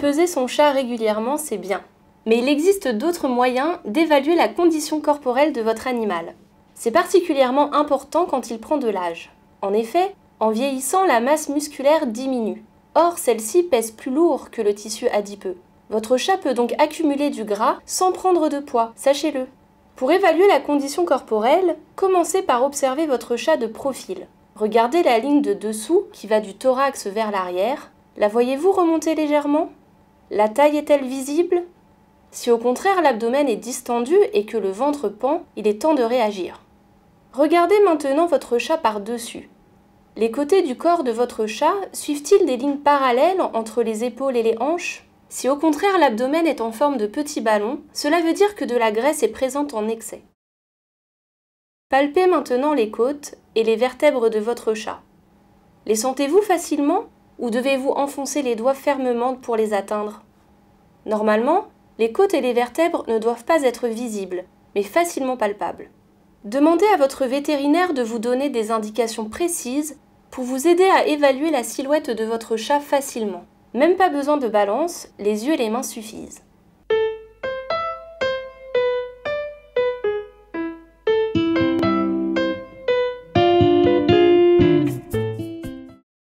Peser son chat régulièrement, c'est bien. Mais il existe d'autres moyens d'évaluer la condition corporelle de votre animal. C'est particulièrement important quand il prend de l'âge. En effet, en vieillissant, la masse musculaire diminue. Or, celle-ci pèse plus lourd que le tissu adipeux. Votre chat peut donc accumuler du gras sans prendre de poids, sachez-le. Pour évaluer la condition corporelle, commencez par observer votre chat de profil. Regardez la ligne de dessous qui va du thorax vers l'arrière. La voyez-vous remonter légèrement? La taille est-elle visible? Si au contraire l'abdomen est distendu et que le ventre pend, il est temps de réagir. Regardez maintenant votre chat par-dessus. Les côtés du corps de votre chat suivent-ils des lignes parallèles entre les épaules et les hanches? Si au contraire l'abdomen est en forme de petit ballon, cela veut dire que de la graisse est présente en excès. Palpez maintenant les côtes et les vertèbres de votre chat. Les sentez-vous facilement ou devez-vous enfoncer les doigts fermement pour les atteindre? Normalement, les côtes et les vertèbres ne doivent pas être visibles, mais facilement palpables. Demandez à votre vétérinaire de vous donner des indications précises pour vous aider à évaluer la silhouette de votre chat facilement. Même pas besoin de balance, les yeux et les mains suffisent.